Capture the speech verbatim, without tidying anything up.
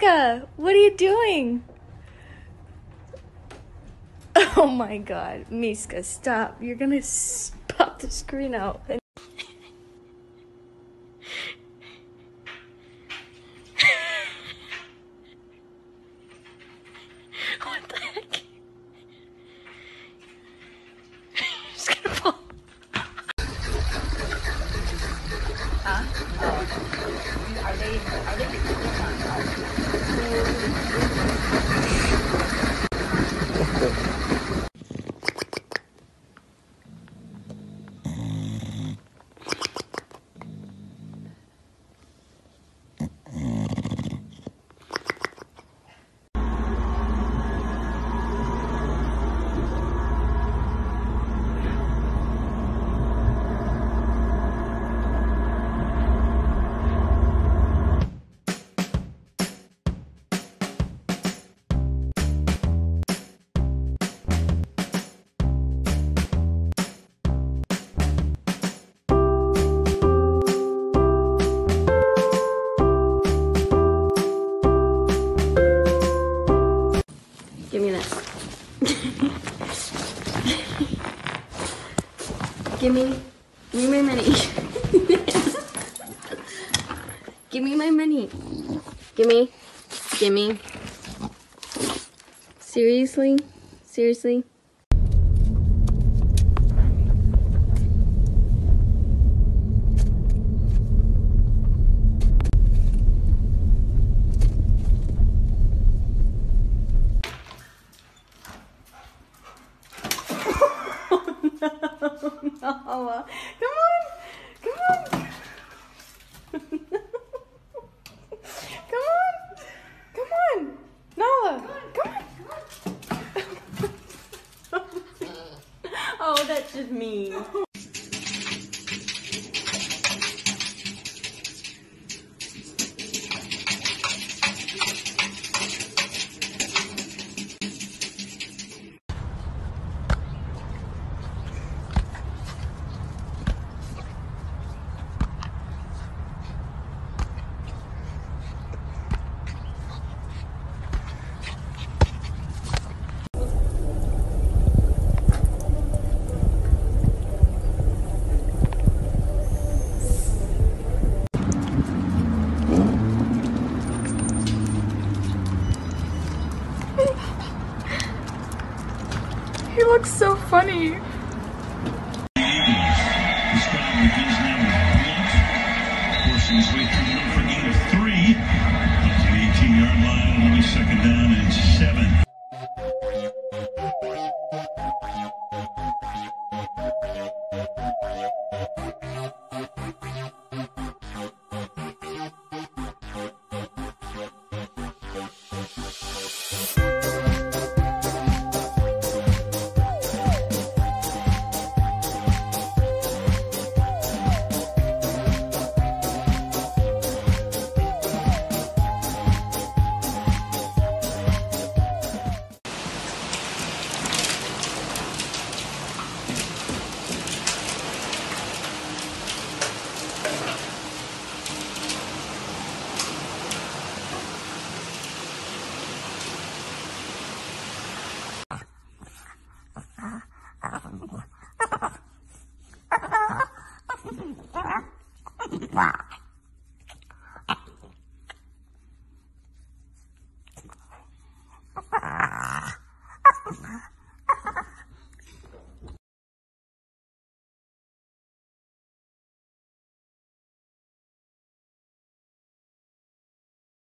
Mishka, what are you doing? Oh my god, Mishka, stop. You're gonna pop the screen out. What the heck? It's gonna fall. Huh? Oh. Are they, are they? Give me this. Give me, give me my money. Give me my money. Give me, give me. Seriously? Seriously? Nala, come on, come on, come on, come on, Nala, come on, come on. Oh, that's just mean. He looks so funny.